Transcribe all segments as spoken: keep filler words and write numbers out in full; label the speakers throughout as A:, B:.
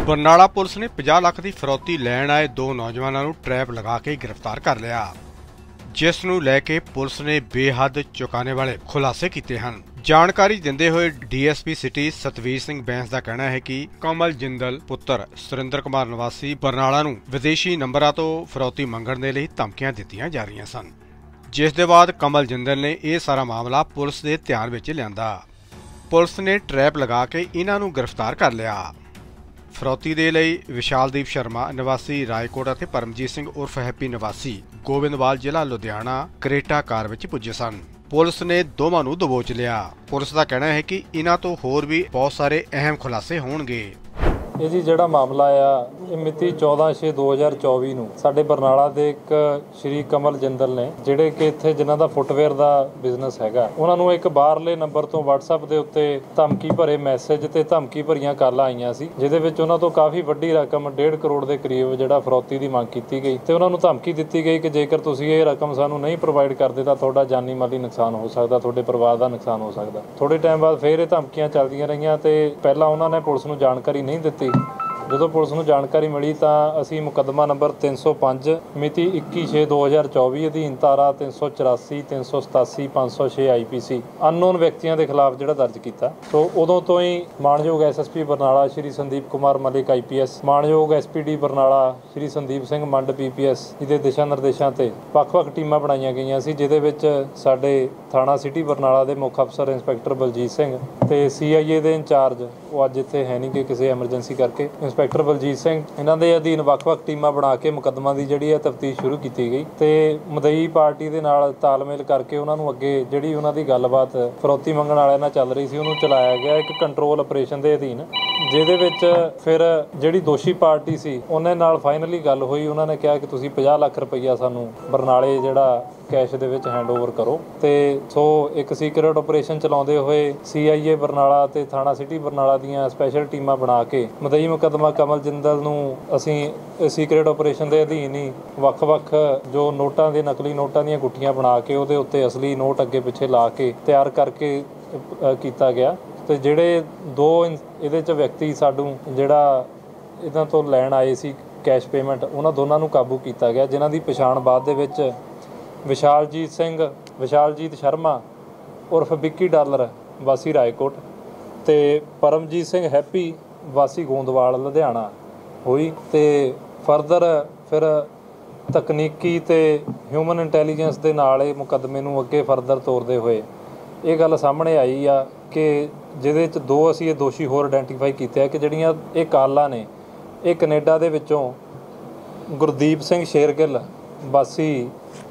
A: Barnala police ने पचास लाख की फिरौती लैन आए दो नौजवानों को ट्रैप लगा के गिरफ्तार कर लिया, जिस नूं लैके पुलिस ने बेहद चौंकाने वाले खुलासे किए हैं। जानकारी देंदे हुए D S P city Satvir Singh Bains का कहना है कि कमल जिंदल पुत्र सुरेंद्र कुमार निवासी बरनाला नूं विदेशी नंबरां तो फिरौती मंगण दे लई धमकियां दित्तियां जा रहीआं सन, जिस दे बाद कमल जिंदल ने यह सारा मामला पुलिस के ध्यान विच लिआंदा। पुलिस ने ट्रैप लगा के इन्हां नूं गिरफ्तार कर लिया। फिरौती दे लई विशालदीप शर्मा निवासी रायकोट और परमजीत सिंह उर्फ हैप्पी निवासी गोबिंदवाल जिला लुधियाना करेटा कार विच पुजे सन। पुलिस ने दोवां नूं दबोच लिया। पुलिस का कहना है कि इन्हां तो होर भी बहुत सारे अहम खुलासे होणगे।
B: ਇਹ ਜੀ ਜਿਹੜਾ ਮਾਮਲਾ ਆ ਇਹ ਮਿਤੀ ਚੌਦਾਂ ਛੇ ਦੋ ਹਜ਼ਾਰ ਚੌਵੀ ਨੂੰ ਸਾਡੇ ਬਰਨਾਲਾ ਦੇ ਇੱਕ ਸ਼੍ਰੀ ਕਮਲ ਜਿੰਦਲ ਨੇ ਜਿਹੜੇ ਕਿ ਇੱਥੇ ਜਿਨ੍ਹਾਂ ਦਾ ਫੁੱਟਵੇਅਰ ਦਾ ਬਿਜ਼ਨਸ ਹੈਗਾ, ਉਹਨਾਂ ਨੂੰ ਇੱਕ ਬਾਹਰਲੇ ਨੰਬਰ ਤੋਂ WhatsApp ਦੇ ਉੱਤੇ ਧਮਕੀ ਭਰੇ ਮੈਸੇਜ ਤੇ ਧਮਕੀ ਭਰੀਆਂ ਕਾਲਾਂ ਆਈਆਂ ਸੀ, ਜਿਹਦੇ ਵਿੱਚ ਉਹਨਾਂ ਤੋਂ ਕਾਫੀ ਵੱਡੀ ਰਕਮ ਡੇਢ ਕਰੋੜ ਦੇ ਕਰੀਬ ਜਿਹੜਾ ਫਰੌਤੀ ਦੀ ਮੰਗ ਕੀਤੀ ਗਈ ਤੇ ਉਹਨਾਂ ਨੂੰ ਧਮਕੀ ਦਿੱਤੀ ਗਈ ਕਿ ਜੇਕਰ ਤੁਸੀਂ ਇਹ ਰਕਮ ਸਾਨੂੰ ਨਹੀਂ ਪ੍ਰੋਵਾਈਡ ਕਰਦੇ ਤਾਂ ਤੁਹਾਡਾ ਜਾਨੀ ਮਾਲੀ ਨੁਕਸਾਨ ਹੋ ਸਕਦਾ, ਤੁਹਾਡੇ ਪਰਿਵਾਰ ਦਾ ਨੁਕਸਾਨ ਹੋ ਸਕਦਾ। ਥੋੜੇ ਟਾਈਮ ਬਾਅਦ ਫਿਰ ਇਹ ਧਮਕੀਆਂ ਚੱਲਦੀਆਂ ਰਹੀਆਂ ਤੇ ਪਹਿਲਾਂ ਉਹਨਾਂ ਨੇ ਪੁਲਿਸ ਨੂੰ ਜਾਣਕਾਰੀ ਨਹੀਂ ਦਿੱਤੀ। ਜਦੋਂ ਪੁਲਿਸ ਨੂੰ ਜਾਣਕਾਰੀ ਮਿਲੀ ਤਾਂ ਅਸੀਂ ਮੁਕੱਦਮਾ ਨੰਬਰ ਤਿੰਨ ਸੌ ਪੰਜ ਮਿਤੀ ਇੱਕੀ ਛੇ ਦੋ ਹਜ਼ਾਰ ਚੌਵੀ ਅਧੀਨ ਧਾਰਾ ਤਿੰਨ ਸੌ ਚੁਰਾਸੀ ਤਿੰਨ ਸੌ ਸਤਾਸੀ ਪੰਜ ਸੌ ਛੇ ਆਈ ਪੀ ਸੀ ਅਨਨੋਨ ਵਿਅਕਤੀਆਂ ਦੇ ਖਿਲਾਫ ਜਿਹੜਾ ਦਰਜ ਕੀਤਾ। ਸੋ ਉਦੋਂ ਤੋਂ ਹੀ ਮਾਣਯੋਗ S S P Barnala Shri Sandeep Kumar Malik I P S, ਮਾਣਯੋਗ S P D Barnala Shri Sandeep Singh Mand P P S ਇਹਦੇ ਦਿਸ਼ਾ ਨਿਰਦੇਸ਼ਾਂ ਤੇ ਵੱਖ-ਵੱਖ ਟੀਮਾਂ ਬਣਾਈਆਂ ਗਈਆਂ ਸੀ, ਜਿਹਦੇ ਵਿੱਚ ਸਾਡੇ ਥਾਣਾ ਸਿਟੀ ਬਰਨਾਲਾ ਦੇ ਮੁੱਖ ਅਫਸਰ ਇੰਸਪੈਕਟਰ ਬਲਜੀਤ ਸਿੰਘ ਤੇ ਸੀ ਆਈ ਏ ਦੇ ਇੰਚਾਰਜ, ਉਹ ਅੱਜ ਇੱਥੇ ਹੈ ਨਹੀਂ ਕਿ ਕਿਸੇ ਐਮਰਜੈਂਸੀ ਕਰਕੇ, ਇੰਸਪੈਕਟਰ ਬਲਜੀਤ ਸਿੰਘ, ਇਹਨਾਂ ਦੇ ਅਧੀਨ ਵੱਖ-ਵੱਖ ਟੀਮਾਂ ਬਣਾ ਕੇ ਮੁਕੱਦਮਾ ਦੀ ਜਿਹੜੀ ਹੈ ਤਫਤੀਸ਼ ਸ਼ੁਰੂ ਕੀਤੀ ਗਈ ਤੇ ਮਦਈ ਪਾਰਟੀ ਦੇ ਨਾਲ ਤਾਲਮੇਲ ਕਰਕੇ ਉਹਨਾਂ ਨੂੰ ਅੱਗੇ ਜਿਹੜੀ ਉਹਨਾਂ ਦੀ ਗੱਲਬਾਤ ਫਰੌਤੀ ਮੰਗਣ ਵਾਲਿਆਂ ਨਾਲ ਚੱਲ ਰਹੀ ਸੀ ਉਹਨੂੰ ਚਲਾਇਆ ਗਿਆ ਇੱਕ ਕੰਟਰੋਲ ਆਪਰੇਸ਼ਨ ਦੇ ਅਧੀਨ, ਜਿਹਦੇ ਵਿੱਚ ਫਿਰ ਜਿਹੜੀ ਦੋਸ਼ੀ ਪਾਰਟੀ ਸੀ ਉਹਨਾਂ ਨਾਲ ਫਾਈਨਲੀ ਗੱਲ ਹੋਈ। ਉਹਨਾਂ ਨੇ ਕਿਹਾ ਕਿ ਤੁਸੀਂ ਪੰਜਾਹ ਲੱਖ ਰੁਪਈਆ ਸਾਨੂੰ ਬਰਨਾਲੇ ਜਿਹੜਾ ਕੈਸ਼ ਦੇ ਵਿੱਚ ਹੈਂਡਓਵਰ ਕਰੋ ਤੇ ਸੋ ਇੱਕ ਸੀਕ੍ਰੇਟ ਆਪਰੇਸ਼ਨ ਚਲਾਉਂਦੇ ਹੋਏ ਸੀ ਆਈ ਏ ਬਰਨਾਲਾ ਤੇ ਥਾਣਾ ਸਿਟੀ ਬਰਨਾਲਾ ਦੀਆਂ ਸਪੈਸ਼ਲ ਟੀਮਾਂ ਬਣਾ ਕੇ ਮਦਈ ਮੁਕੱਦਮਾ ਕਮਲ ਜਿੰਦਲ ਨੂੰ ਅਸੀਂ ਸੀਕ੍ਰੇਟ ਆਪਰੇਸ਼ਨ ਦੇ ਅਧੀਨ ਹੀ ਵੱਖ-ਵੱਖ ਜੋ ਨੋਟਾਂ ਦੇ ਨਕਲੀ ਨੋਟਾਂ ਦੀਆਂ ਗੁੱਠੀਆਂ ਬਣਾ ਕੇ ਉਹਦੇ ਉੱਤੇ ਅਸਲੀ ਨੋਟ ਅੱਗੇ ਪਿੱਛੇ ਲਾ ਕੇ ਤਿਆਰ ਕਰਕੇ ਕੀਤਾ ਗਿਆ ਤੇ ਜਿਹੜੇ ਦੋ ਇਹਦੇ 'ਚ ਵਿਅਕਤੀ ਸਾਨੂੰ ਜਿਹੜਾ ਇਹਨਾਂ ਤੋਂ ਲੈਣ ਆਏ ਸੀ ਕੈਸ਼ ਪੇਮੈਂਟ, ਉਹਨਾਂ ਦੋਨਾਂ ਨੂੰ ਕਾਬੂ ਕੀਤਾ ਗਿਆ, ਜਿਨ੍ਹਾਂ ਦੀ ਪਛਾਣ ਬਾਅਦ ਦੇ ਵਿੱਚ ਵਿਸ਼ਾਲਜੀਤ ਸਿੰਘ ਵਿਸ਼ਾਲਜੀਤ ਸ਼ਰਮਾ ਉਰਫ ਵਿੱਕੀ ਡਾਲਰ ਵਾਸੀ ਰਾਏਕੋਟ ਤੇ ਪਰਮਜੀਤ ਸਿੰਘ ਹੈਪੀ ਵਾਸੀ ਗੋਂਦਵਾਲ ਲੁਧਿਆਣਾ ਹੋਈ। ਤੇ ਫਰਦਰ ਫਿਰ ਤਕਨੀਕੀ ਤੇ ਹਿਊਮਨ ਇੰਟੈਲੀਜੈਂਸ ਦੇ ਨਾਲ ਇਹ ਮੁਕੱਦਮੇ ਨੂੰ ਅੱਗੇ ਫਰਦਰ ਤੋਰਦੇ ਹੋਏ ਇਹ ਗੱਲ ਸਾਹਮਣੇ ਆਈ ਆ ਕਿ ਜਿਹਦੇ 'ਚ ਦੋ ਅਸੀਂ ਇਹ ਦੋਸ਼ੀ ਹੋਰ ਆਇਡੈਂਟੀਫਾਈ ਕੀਤੇ ਆ ਕਿ ਜਿਹੜੀਆਂ ਇਹ ਕਾਲਾਂ ਨੇ ਇਹ ਕੈਨੇਡਾ ਦੇ ਵਿੱਚੋਂ ਗੁਰਦੀਪ ਸਿੰਘ ਸ਼ੇਰਗਿੱਲ ਵਾਸੀ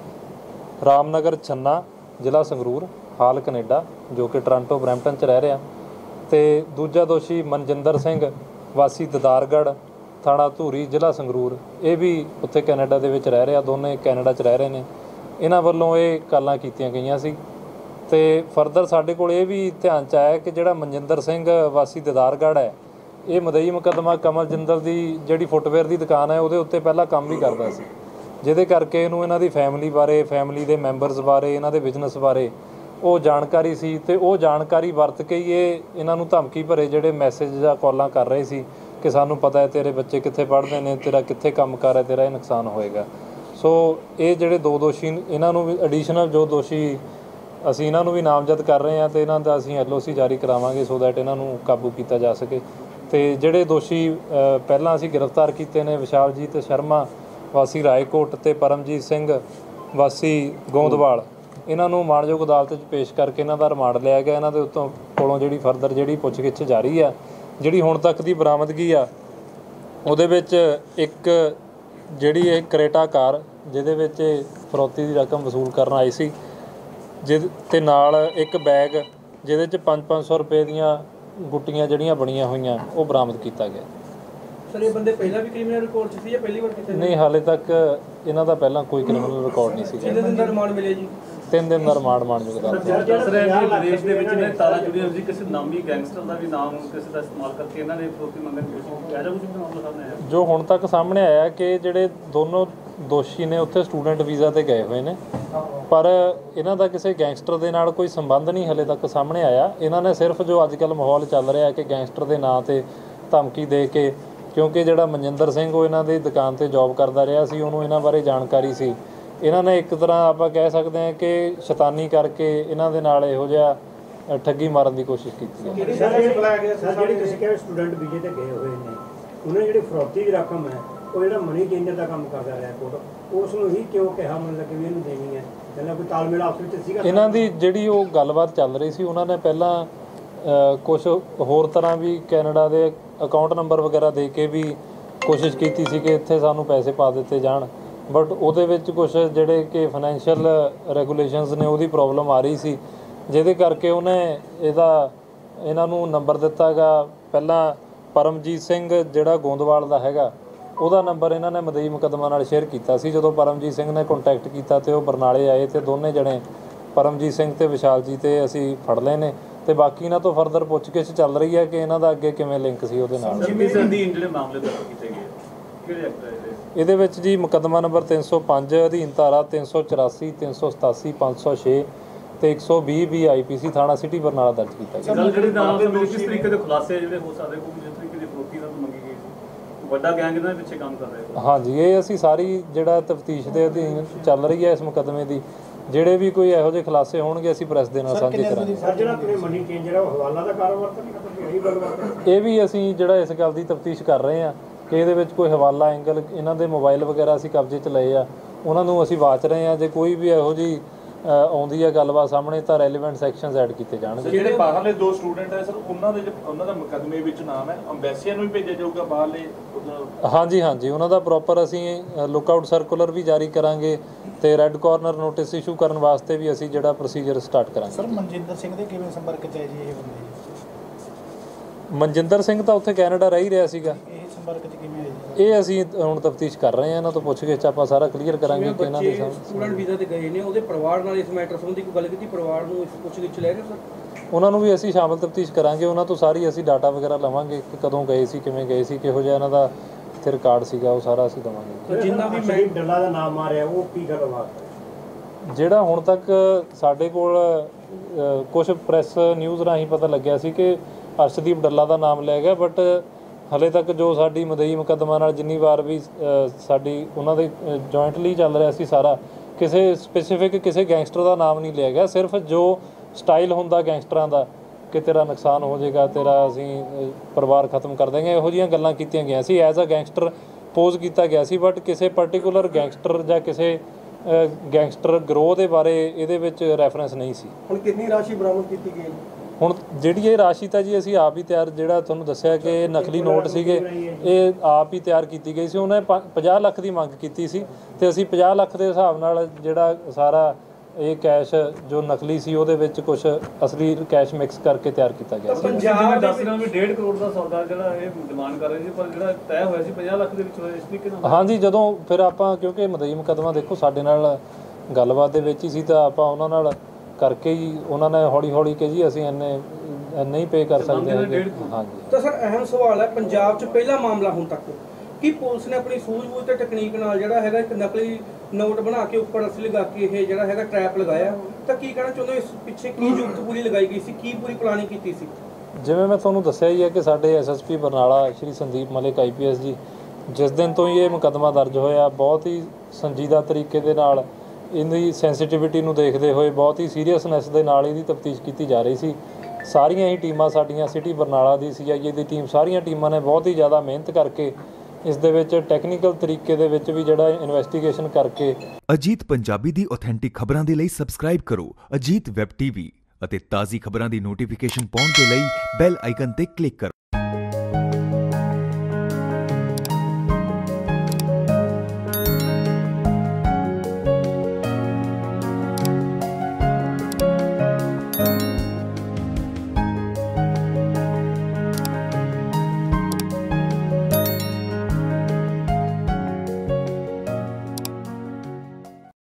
B: ਰਾਮਨਗਰ ਛੰਨਾ ਜ਼ਿਲ੍ਹਾ ਸੰਗਰੂਰ ਹਾਲ ਕੈਨੇਡਾ, ਜੋ ਕਿ ਟੋਰਾਂਟੋ ਬਰੈਂਪਟਨ 'ਚ ਰਹਿ ਰਿਹਾ, ਤੇ ਦੂਜਾ ਦੋਸ਼ੀ ਮਨਜਿੰਦਰ ਸਿੰਘ ਵਾਸੀ ਦਦਾਰਗੜ੍ਹ ਥਾਣਾ ਧੂਰੀ ਜ਼ਿਲ੍ਹਾ ਸੰਗਰੂਰ, ਇਹ ਵੀ ਉੱਥੇ ਕੈਨੇਡਾ ਦੇ ਵਿੱਚ ਰਹਿ ਰਿਹਾ, ਦੋਨੇ ਕੈਨੇਡਾ 'ਚ ਰਹਿ ਰਹੇ ਨੇ। ਇਹਨਾਂ ਵੱਲੋਂ ਇਹ ਕਾਲਾਂ ਕੀਤੀਆਂ ਗਈਆਂ ਸੀ ਤੇ ਫਰਦਰ ਸਾਡੇ ਕੋਲ ਇਹ ਵੀ ਧਿਆਨ 'ਚ ਆਇਆ ਕਿ ਜਿਹੜਾ ਮਨਜਿੰਦਰ ਸਿੰਘ ਵਾਸੀ ਦਦਾਰਗੜ੍ਹ ਹੈ ਇਹ ਮਦਈ ਮੁਕੱਦਮਾ ਕਮਲ ਜਿੰਦਲ ਦੀ ਜਿਹੜੀ ਫੁੱਟਵੇਅਰ ਦੀ ਦੁਕਾਨ ਹੈ ਉਹਦੇ ਉੱਤੇ ਪਹਿਲਾਂ ਕੰਮ ਵੀ ਕਰਦਾ ਸੀ, ਜਿਹਦੇ ਕਰਕੇ ਇਹਨੂੰ ਇਹਨਾਂ ਦੀ ਫੈਮਿਲੀ ਬਾਰੇ, ਫੈਮਿਲੀ ਦੇ ਮੈਂਬਰਸ ਬਾਰੇ, ਇਹਨਾਂ ਦੇ ਬਿਜ਼ਨਸ ਬਾਰੇ ਉਹ ਜਾਣਕਾਰੀ ਸੀ ਤੇ ਉਹ ਜਾਣਕਾਰੀ ਵਰਤ ਕੇ ਹੀ ਇਹ ਇਹਨਾਂ ਨੂੰ ਧਮਕੀ ਭਰੇ ਜਿਹੜੇ ਮੈਸੇਜ ਜਾਂ ਕਾਲਾਂ ਕਰ ਰਹੇ ਸੀ ਕਿ ਸਾਨੂੰ ਪਤਾ ਹੈ ਤੇਰੇ ਬੱਚੇ ਕਿੱਥੇ ਪੜ੍ਹਦੇ ਨੇ, ਤੇਰਾ ਕਿੱਥੇ ਕੰਮ ਕਾਰ ਹੈ, ਤੇਰਾ ਇਹ ਨੁਕਸਾਨ ਹੋਏਗਾ। ਸੋ ਇਹ ਜਿਹੜੇ ਦੋ ਦੋਸ਼ੀ ਇਹਨਾਂ ਨੂੰ ਵੀ ਐਡੀਸ਼ਨਲ ਜੋ ਦੋਸ਼ੀ ਅਸੀਂ ਇਹਨਾਂ ਨੂੰ ਵੀ ਨਾਮਜ਼ਦ ਕਰ ਰਹੇ ਹਾਂ ਤੇ ਇਹਨਾਂ ਦਾ ਅਸੀਂ ਐਲ ਓ ਸੀ ਜਾਰੀ ਕਰਾਵਾਂਗੇ ਸੋ ਦੈਟ ਇਹਨਾਂ ਨੂੰ ਕਾਬੂ ਕੀਤਾ ਜਾ ਸਕੇ। ਤੇ ਜਿਹੜੇ ਦੋਸ਼ੀ ਪਹਿਲਾਂ ਅਸੀਂ ਗ੍ਰਿਫਤਾਰ ਕੀਤੇ ਨੇ ਵਿਸ਼ਾਲਜੀਤ ਸ਼ਰਮਾ ਵਾਸੀ ਰਾਏਕੋਟ ਤੇ ਪਰਮਜੀਤ ਸਿੰਘ ਵਾਸੀ ਗੋਂਦਵਾਲ, ਇਹਨਾਂ ਨੂੰ ਮਾਣਯੋਗ ਅਦਾਲਤ 'ਚ ਪੇਸ਼ ਕਰਕੇ ਇਹਨਾਂ ਦਾ ਰਿਮਾਂਡ ਲਿਆ ਗਿਆ। ਇਹਨਾਂ ਦੇ ਉੱਤੋਂ ਕੋਲੋਂ ਜਿਹੜੀ ਫਰਦਰ ਜਿਹੜੀ ਪੁੱਛਗਿੱਛ ਜਾਰੀ ਆ, ਜਿਹੜੀ ਹੁਣ ਤੱਕ ਦੀ ਬਰਾਮਦਗੀ ਆ ਉਹਦੇ ਵਿੱਚ ਇੱਕ ਜਿਹੜੀ ਇਹ ਕਰੇਟਾ ਕਾਰ ਜਿਹਦੇ ਵਿੱਚ ਫਰੌਤੀ ਦੀ ਰਕਮ ਵਸੂਲ ਕਰਨ ਆਈ ਸੀ, ਜਿਹਦੇ ਤੇ ਨਾਲ ਇੱਕ ਬੈਗ ਜਿਹਦੇ 'ਚ ਪੰਜ ਪੰਜ ਸੌ ਰੁਪਏ ਦੀਆਂ ਗੁੱਟੀਆਂ ਜਿਹੜੀਆਂ ਬਣੀਆਂ ਹੋਈਆਂ ਉਹ ਬਰਾਮਦ ਕੀਤਾ ਗਿਆ।
C: ਸਰ ਇਹ ਬੰਦੇ ਪਹਿਲਾਂ ਵੀ ਕ੍ਰਿਮੀਨਲ ਰਿਕਾਰਡ 'ਚ ਸੀ ਜਾਂ ਪਹਿਲੀ ਵਾਰ ਕਿਤੇ?
B: ਨਹੀਂ, ਹਾਲੇ ਤੱਕ ਇਹਨਾਂ ਦਾ ਪਹਿਲਾਂ ਕੋਈ ਕ੍ਰਿਮੀਨਲ ਰਿਕਾਰਡ ਨਹੀਂ ਸੀ।
C: ਕਿੰਨੇ ਦਿਨ ਦਾ ਰਿਮਾਂਡ ਮਿਲਿਆ ਜੀ?
B: ਤਿੰਨ ਦਿਨ ਦਾ ਰਿਮਾਂਡ ਮਾਣਯੋਗ ਅਦਾਲਤ ਨੇ।
D: ਵਿਦੇਸ਼ ਦੇ ਵਿੱਚ ਨੇ ਤਾਲਾ ਜੁੜੀਆਂ ਸੀ, ਕਿਸੇ ਨਾਮੀ ਗੈਂਗਸਟਰ ਦਾ ਵੀ ਨਾਮ ਕਿਸੇ ਦਾ ਇਸਤੇਮਾਲ ਕਰਕੇ ਇਹਨਾਂ ਨੇ ਫਰੌਤੀ ਮੰਗਣ ਦੀ ਕੋਸ਼ਿਸ਼ ਕੀਤੀ। ਕੁਝ ਮਾਮਲਾ ਸਾਹਮਣੇ ਆਇਆ
B: ਜੋ ਹੁਣ ਤੱਕ ਸਾਹਮਣੇ ਆਇਆ ਕਿ ਜਿਹੜੇ ਦੋਨੋਂ ਦੋਸ਼ੀ ਨੇ ਉੱਥੇ ਸਟੂਡੈਂਟ ਵੀਜ਼ਾ ਤੇ ਗਏ ਹੋਏ ਨੇ, ਪਰ ਇਹਨਾਂ ਦਾ ਕਿਸੇ ਗੈਂਗਸਟਰ ਦੇ ਨਾਲ ਕੋਈ ਸੰਬੰਧ ਨਹੀਂ ਹਲੇ ਤੱਕ ਸਾਹਮਣੇ ਆਇਆ। ਇਹਨਾਂ ਨੇ ਸਿਰਫ ਜੋ ਅੱਜ ਕੱਲ੍ਹ ਮਾਹੌਲ ਚੱਲ ਰਿਹਾ ਕਿ ਗੈਂਗਸਟਰ ਦੇ ਨਾਂ 'ਤੇ ਧਮਕੀ ਦੇ ਕੇ क्योंकि जिहड़ा मनजिंदर सिंह वो इन्हां दी दुकान ते जॉब करदा रहा सी, उहनूं इन्हां बारे जानकारी सी। इन्हां ने एक तरह आपां कह सकते हैं कि शैतानी करके इन्हां दे नाल इहो जिहा ठगी मारन की कोशिश की।
E: स्टूडेंट वीजे ते गए हुए ने उन्हें जिहड़ी फरौती दी रकम है वो जिहड़ा मनी चेंजर का काम करदा रहा कोर्ट उस नूं ही क्यों कहा मतलब कि इहनूं देनी है, ਪਹਿਲਾਂ ਕੋਈ ਤਾਲਮੇਲ ਆਪਸ ਵਿੱਚ ਸੀਗਾ।
B: ਇਹਨਾਂ ਦੀ ਜਿਹੜੀ ਉਹ ਗੱਲਬਾਤ ਚੱਲ ਰਹੀ ਸੀ, ਉਹਨਾਂ ਨੇ ਪਹਿਲਾਂ ਕੁਝ ਹੋਰ ਤਰ੍ਹਾਂ ਵੀ ਕੈਨੇਡਾ ਦੇ ਅਕਾਊਂਟ ਨੰਬਰ ਵਗੈਰਾ ਦੇ ਕੇ ਵੀ ਕੋਸ਼ਿਸ਼ ਕੀਤੀ ਸੀ ਕਿ ਇੱਥੇ ਸਾਨੂੰ ਪੈਸੇ ਪਾ ਦਿੱਤੇ ਜਾਣ, ਬਟ ਉਹਦੇ ਵਿੱਚ ਕੁਝ ਜਿਹੜੇ ਕਿ ਫਾਈਨੈਂਸ਼ੀਅਲ ਰੈਗੂਲੇਸ਼ਨਸ ਨੇ ਉਹਦੀ ਪ੍ਰੋਬਲਮ ਆ ਰਹੀ ਸੀ, ਜਿਹਦੇ ਕਰਕੇ ਉਹਨੇ ਇਹਦਾ ਇਹਨਾਂ ਨੂੰ ਨੰਬਰ ਦਿੱਤਾ ਗਾ। ਪਹਿਲਾਂ ਪਰਮਜੀਤ ਸਿੰਘ ਜਿਹੜਾ ਗੋਂਦਵਾਲ ਦਾ ਹੈਗਾ ਉਹਦਾ ਨੰਬਰ ਇਹਨਾਂ ਨੇ ਮਦਈ ਮੁਕੱਦਮਾ ਨਾਲ ਸ਼ੇਅਰ ਕੀਤਾ ਸੀ। ਜਦੋਂ ਪਰਮਜੀਤ ਸਿੰਘ ਨੇ ਕੰਟੈਕਟ ਕੀਤਾ ਤੇ ਉਹ ਬਰਨਾਲੇ ਆਏ ਤੇ ਦੋਨੇ ਜਣੇ ਪਰਮਜੀਤ ਸਿੰਘ ਤੇ ਵਿਸ਼ਾਲ ਜੀ ਤੇ ਅਸੀਂ ਫੜ ਲਏ ਨੇ ਤੇ ਬਾਕੀ ਇਹਨਾਂ ਤੋਂ ਫਰਦਰ ਪੁੱਛਗਿੱਛ ਚੱਲ ਰਹੀ ਹੈ ਕਿ ਇਹਨਾਂ ਦਾ ਅੱਗੇ ਕਿਵੇਂ ਲਿੰਕ ਸੀ ਉਹਦੇ ਨਾਲ।
D: ਜਿਹੜੇ ਮਾਮਲੇ ਦਰਜ ਕੀਤੇ ਗਏ ਕਿਹੜੇ ਐਕਟ ਹੈ
B: ਇਹਦੇ ਵਿੱਚ ਜੀ ਮੁਕੱਦਮਾ ਨੰਬਰ ਤਿੰਨ ਸੌ ਪੰਜ ਅਧੀਨ ਧਾਰਾ ਤਿੰਨ ਸੌ ਚੁਰਾਸੀ ਤਿੰਨ ਸੌ ਸਤਾਸੀ ਪੰਜ ਸੌ ਛੇ ਤੇ ਇੱਕ ਸੌ ਵੀਹ ਵੀ ਆਈ ਪੀ ਸੀ ਥਾਣਾ ਸਿਟੀ ਬਰਨਾਲਾ ਦਰਜ ਕੀਤਾ ਗਿਆ।
D: ਜਿਹੜੇ ਨਾਲ ਕਿਸ ਤਰੀਕੇ ਦੇ ਖੁਲਾਸੇ ਜਿਹੜੇ ਹੋ ਸਕਦੇ ਕੋਈ ਜਿਸ ਤਰੀਕੇ ਦੀ ਫਰੋਤੀ ਦਾ ਮੰਗੀ ਗਈ ਸੀ, ਵੱਡਾ ਗੈਂਗ ਇਹਨਾਂ ਦੇ ਪਿੱਛੇ ਕੰਮ ਕਰ ਰਿਹਾ।
B: ਹਾਂਜੀ, ਇਹ ਅਸੀਂ ਸਾਰੀ ਜਿਹੜਾ ਤਫਤੀਸ਼ ਦੇ ਅਧੀਨ ਚੱਲ ਰਹੀ ਹੈ ਇਸ ਮੁਕੱਦਮੇ ਦੀ, ਜਿਹੜੇ ਵੀ ਕੋਈ ਇਹੋ ਜਿਹੇ ਖੁਲਾਸੇ ਹੋਣਗੇ ਅਸੀਂ ਪ੍ਰੈਸ ਦੇ ਨਾਲ ਸਾਂਝੇ ਕਰਾਂਗੇ।
E: ਸਰ ਜਿਹੜਾ ਤੁਸੀਂ ਮਨੀ ਚੇਂਜਰ ਹੈ ਉਹ ਹਵਾਲਾ ਦਾ ਕਾਰੋਬਾਰ ਤਾਂ ਨਹੀਂ ਕਰਦਾ, ਇਹੀ ਗੱਲਬਾਤ ਹੈ।
B: ਇਹ ਵੀ ਅਸੀਂ ਜਿਹੜਾ ਇਸ ਗੱਲ ਦੀ ਤਫਤੀਸ਼ ਕਰ ਰਹੇ ਹਾਂ ਕਿ ਇਹਦੇ ਵਿੱਚ ਕੋਈ ਹਵਾਲਾ ਐਂਗਲ, ਇਹਨਾਂ ਦੇ ਮੋਬਾਈਲ ਵਗੈਰਾ ਅਸੀਂ ਕਬਜ਼ੇ 'ਚ ਲਏ ਆ, ਉਹਨਾਂ ਨੂੰ ਅਸੀਂ ਵਾਚ ਰਹੇ ਹਾਂ। ਜੇ ਕੋਈ ਵੀ ਇਹੋ ਜਿਹੀ ਆਉਂਦੀ ਹੈ ਗੱਲਬਾਤ ਸਾਹਮਣੇ ਤਾਂ ਰੈਲੀਵੈਂਟ ਸੈਕਸ਼ਨਸ ਐਡ ਕੀਤੇ ਜਾਣਗੇ।
F: ਜਿਹੜੇ ਬਾਹਰਲੇ ਦੋ ਸਟੂਡੈਂਟ ਹੈ ਸਰ, ਉਹਨਾਂ ਦੇ ਉਹਨਾਂ ਦਾ ਮੁਕੱਦਮੇ ਵਿੱਚ ਨਾਮ ਹੈ, ਅੰਬੈਸੀਆਂ ਨੂੰ ਵੀ ਭੇਜਿਆ ਜਾਊਗਾ ਬਾਹਰਲੇ?
B: ਹਾਂਜੀ ਹਾਂਜੀ, ਉਹਨਾਂ ਦਾ ਪ੍ਰੋਪਰ ਅਸੀਂ ਲੁੱਕਆਊਟ ਸਰਕੂਲਰ ਵੀ ਜਾਰੀ ਕਰਾਂਗੇ ਤੇ ਰੈੱਡ ਕਾਰਨਰ ਨੋਟਿਸ ਇਸ਼ੂ ਕਰਨ ਵਾਸਤੇ ਵੀ ਅਸੀਂ ਜਿਹੜਾ ਪ੍ਰੋਸੀਜਰ ਸਟਾਰਟ ਕਰਾਂਗੇ।
G: ਸਰ ਮਨਜਿੰਦਰ ਸਿੰਘ ਦੇ ਕਿਵੇਂ ਸੰਪਰਕ 'ਚ ਹੈ ਜੀ ਇਹ ਬੰਦੇ?
B: ਮਨਜਿੰਦਰ ਸਿੰਘ ਤਾਂ ਉੱਥੇ ਕੈਨੇਡਾ ਰਹਿ ਹੀ ਰਿਹਾ ਸੀਗਾ।
G: ਇਹ ਸੰਪਰਕ 'ਚ ਕਿਵੇਂ ਹੈ ਜੀ?
B: ਇਹ ਅਸੀਂ ਹੁਣ ਤਫਤੀਸ਼ ਕਰ ਰਹੇ ਹਾਂ, ਇਹਨਾਂ ਤੋਂ ਪੁੱਛ ਕੇ ਆਪਾਂ ਸਾਰਾ ਕਲੀਅਰ ਕਰਾਂਗੇ ਕਿ ਇਹਨਾਂ ਦੇ
C: ਸਟੂਡੈਂਟ ਵੀਜ਼ਾ ਤੇ ਗਏ ਨੇ ਉਹਦੇ ਪਰਿਵਾਰ ਨਾਲ ਇਸ ਮੈਟਰ ਸੰਬੰਧੀ ਕੋਈ ਗੱਲ ਕੀਤੀ? ਪਰਿਵਾਰ ਨੂੰ ਇਸ ਪੁੱਛਗਿੱਛ ਲੈ ਰਹੇ ਸਰ?
B: ਉਹਨਾਂ ਨੂੰ ਵੀ ਅਸੀਂ ਸ਼ਾਮਲ ਤਫਤੀਸ਼ ਕਰਾਂਗੇ, ਉਹਨਾਂ ਤੋਂ ਸਾਰੀ ਅਸੀਂ ਡਾਟਾ ਵਗੈਰਾ ਲਵਾਂਗੇ ਕਿ ਕਦੋਂ ਗਏ ਸੀ, ਕਿਵੇਂ ਗਏ ਸੀ, ਕਿਹੋ ਜਿਹਾ ਇਹਨਾਂ ਦਾ ਇੱਥੇ ਰਿਕਾਰਡ ਸੀਗਾ, ਉਹ ਸਾਰਾ ਅਸੀਂ ਦੇਵਾਂਗੇ।
E: ਜਿੰਨਾ ਵੀ ਮੈਂ ਡੱਲਾ ਦਾ ਨਾਮ ਆ ਰਿਹਾ ਉਹ ਕੀ ਗੱਲਬਾਤ ਹੈ?
B: ਜਿਹੜਾ ਹੁਣ ਤੱਕ ਸਾਡੇ ਕੋਲ ਕੁਝ ਪ੍ਰੈਸ ਨਿਊਜ਼ ਰਾਹੀਂ ਪਤਾ ਲੱਗਿਆ ਸੀ ਕਿ ਅਰਸ਼ਦੀਪ ਡੱਲਾ ਦਾ ਨਾਮ ਲਿਆ ਗਿਆ, ਬਟ ਹਲੇ ਤੱਕ ਜੋ ਸਾਡੀ ਮਦਈ ਮੁਕੱਦਮਾ ਨਾਲ ਜਿੰਨੀ ਵਾਰ ਵੀ ਸਾਡੀ ਉਹਨਾਂ ਦੇ ਜੁਆਇੰਟਲੀ ਚੱਲ ਰਿਹਾ ਸੀ ਸਾਰਾ, ਕਿਸੇ ਸਪੈਸੀਫਿਕ ਕਿਸੇ ਗੈਂਗਸਟਰ ਦਾ ਨਾਮ ਨਹੀਂ ਲਿਆ ਗਿਆ। ਸਿਰਫ ਜੋ ਸਟਾਈਲ ਹੁੰਦਾ ਗੈਂਗਸਟਰਾਂ ਦਾ ਕਿ ਤੇਰਾ ਨੁਕਸਾਨ ਹੋ ਜਾਏਗਾ, ਤੇਰਾ ਅਸੀਂ ਪਰਿਵਾਰ ਖਤਮ ਕਰ ਦੇਂਗੇ, ਇਹੋ ਜਿਹੀਆਂ ਗੱਲਾਂ ਕੀਤੀਆਂ ਗਈਆਂ ਸੀ। ਐਜ਼ ਅ ਗੈਂਗਸਟਰ ਪੋਜ਼ ਕੀਤਾ ਗਿਆ ਸੀ, ਬਟ ਕਿਸੇ ਪਰਟੀਕੂਲਰ ਗੈਂਗਸਟਰ ਜਾਂ ਕਿਸੇ ਗੈਂਗਸਟਰ ਗਰੋਹ ਦੇ ਬਾਰੇ ਇਹਦੇ ਵਿੱਚ ਰੈਫਰੈਂਸ ਨਹੀਂ ਸੀ।
C: ਹੁਣ ਕਿੰਨੀ ਰਾਸ਼ੀ ਬਰਾਮਦ ਕੀਤੀ ਗਈ?
B: ਹੁਣ ਜਿਹੜੀ ਇਹ ਰਾਸ਼ੀ ਤਾਂ ਜੀ ਅਸੀਂ ਆਪ ਹੀ ਤਿਆਰ, ਜਿਹੜਾ ਤੁਹਾਨੂੰ ਦੱਸਿਆ ਕਿ ਨਕਲੀ ਨੋਟ ਸੀਗੇ ਇਹ ਆਪ ਹੀ ਤਿਆਰ ਕੀਤੀ ਗਈ ਸੀ। ਉਹਨੇ ਪੰਜਾਹ ਲੱਖ ਦੀ ਮੰਗ ਕੀਤੀ ਸੀ ਤੇ ਅਸੀਂ ਪੰਜਾਹ ਲੱਖ ਦੇ ਹਿਸਾਬ ਨਾਲ ਜਿਹੜਾ ਸਾਰਾ ਇਹ ਕੈਸ਼ ਜੋ ਨਕਲੀ ਸੀ ਉਹਦੇ ਵਿੱਚ ਕੁਝ ਅਸਲੀ ਕੈਸ਼ ਮਿਕਸ ਕਰਕੇ ਤਿਆਰ ਕੀਤਾ ਗਿਆ ਸੀ।
D: ਪੰਜਾਬ ਦੱਸ ਰਿਹਾ ਵੀ ਡੇਢ ਕਰੋੜ ਦਾ ਸੌਦਾ ਜਿਹੜਾ ਇਹ ਡਿਮਾਂਡ ਕਰ ਰਹੇ ਸੀ, ਪਰ ਜਿਹੜਾ ਤੈਅ ਹੋਇਆ ਸੀ ਪੰਜਾਹ ਲੱਖ ਦੇ ਵਿੱਚ ਹੋਇਆ ਇਸ ਤਰੀਕੇ ਨਾਲ। ਹਾਂਜੀ, ਜਦੋਂ
B: ਫਿਰ ਆਪਾਂ ਕਿਉਂਕਿ ਮਦਈ ਮੁਕੱਦਮਾ ਦੇਖੋ ਸਾਡੇ ਨਾਲ ਗੱਲਬਾਤ ਦੇ ਵਿੱਚ ਹੀ ਸੀ ਤਾਂ ਆਪਾਂ ਉਹਨਾਂ ਨਾਲ ਕਰਕੇ ਹੀ ਉਹਨਾਂ ਨੇ ਹੌਲੀ ਹੌਲੀ ਕਿ ਜੀ ਅਸੀਂ ਇੰਨੇ ਨਹੀਂ ਪੇ ਕਰ ਸਕਦੇ ਹੈਗੇ। ਹਾਂਜੀ
C: ਤਾਂ ਸਰ ਅਹਿਮ ਸਵਾਲ ਹੈ, ਪੰਜਾਬ 'ਚ ਪਹਿਲਾ ਮਾਮਲਾ ਹੁਣ ਤੱਕ ਕਿ ਪੁਲਿਸ ਨੇ ਆਪਣੀ ਸੂਝ-ਬੂਝ ਤੇ ਟੈਕਨੀਕ ਨਾਲ ਜਿਹੜਾ ਹੈਗਾ ਇੱਕ ਨਕਲੀ ਨੋਟ ਬਣਾ ਕੇ ਉੱਪਰ ਅਸਲੀ ਲਗਾ ਕੇ ਇਹ ਜਿਹੜਾ ਹੈਗਾ ਟਰੈਪ ਲਗਾਇਆ, ਤਾਂ ਕੀ ਕਹਿਣਾ ਚਾਹੁੰਦੇ ਇਸ ਪਿੱਛੇ ਕੀ ਯੁਕਤ ਪੂਰੀ ਲਗਾਈ ਗਈ ਸੀ, ਕੀ ਪੂਰੀ ਪਲਾਨਿੰਗ ਕੀਤੀ ਸੀ?
B: ਜਿਵੇਂ ਮੈਂ ਤੁਹਾਨੂੰ ਦੱਸਿਆ ਹੀ ਹੈ ਕਿ ਸਾਡੇ S S P Barnala Shri Sandeep Malik I P S ji ਜਿਸ ਦਿਨ ਤੋਂ ਹੀ ਇਹ ਮੁਕੱਦਮਾ ਦਰਜ ਹੋਇਆ ਬਹੁਤ ਹੀ ਸੰਜੀਦਾ ਤਰੀਕੇ ਦੇ ਨਾਲ ਇਹਦੀ ਸੈਂਸਿਟੀਵਿਟੀ ਨੂੰ ਦੇਖਦੇ ਹੋਏ ਬਹੁਤ ਹੀ ਸੀਰੀਅਸਨੈਸ ਦੇ ਨਾਲ ਇਹਦੀ ਤਫਤੀਸ਼ ਕੀਤੀ ਜਾ ਰਹੀ ਸੀ। ਸਾਰੀਆਂ ਹੀ ਟੀਮਾਂ ਸਾਡੀਆਂ ਸਿਟੀ ਬਰਨਾਲਾ ਦੀ ਸੀ ਆਈ ਏ ਦੀ ਟੀਮ ਸਾਰੀਆਂ ਟੀਮਾਂ ਨੇ ਬਹੁਤ ਹੀ ਜ਼ਿਆਦਾ ਮਿਹਨਤ ਕਰਕੇ ਇਸ ਦੇ ਵਿੱਚ ਟੈਕਨੀਕਲ ਤਰੀਕੇ ਦੇ ਵਿੱਚ ਵੀ ਜਿਹੜਾ ਇਨਵੈਸਟੀਗੇਸ਼ਨ ਕਰਕੇ।
H: ਅਜੀਤ ਪੰਜਾਬੀ ਦੀ ਆਥੈਂਟਿਕ ਖਬਰਾਂ ਦੇ ਲਈ ਸਬਸਕ੍ਰਾਈਬ ਕਰੋ ਅਜੀਤ ਵੈਬ ਟੀਵੀ ਅਤੇ ਤਾਜ਼ੀ ਖਬਰਾਂ ਦੀ ਨੋਟੀਫਿਕੇਸ਼ਨ ਪਾਉਣ ਦੇ ਲਈ ਬੈਲ ਆਈਕਨ ਤੇ ਕਲਿੱਕ ਕਰੋ।